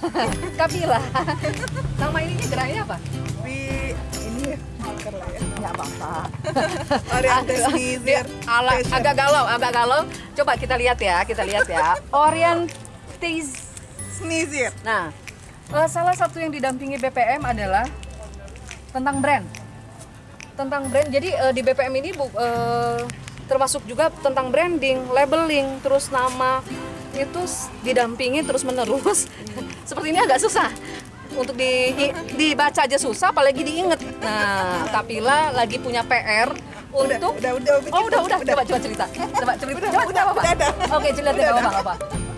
Kapila. Nama ininya gerainya apa? Ini marker lah ya. Nggak apa-apa. Oriental Sneezer. Agak galau. Coba kita lihat ya. Oriental Sneezer. Nah, salah satu yang didampingi BPM adalah tentang brand. Jadi di BPM ini termasuk juga tentang branding, labeling, terus nama itu didampingi terus menerus. Seperti ini agak susah. Untuk dibaca aja susah, apalagi diinget. Nah, Kapila lagi punya PR untuk Udah. Coba cerita. Coba apa? Udah. Oke, cerita apa?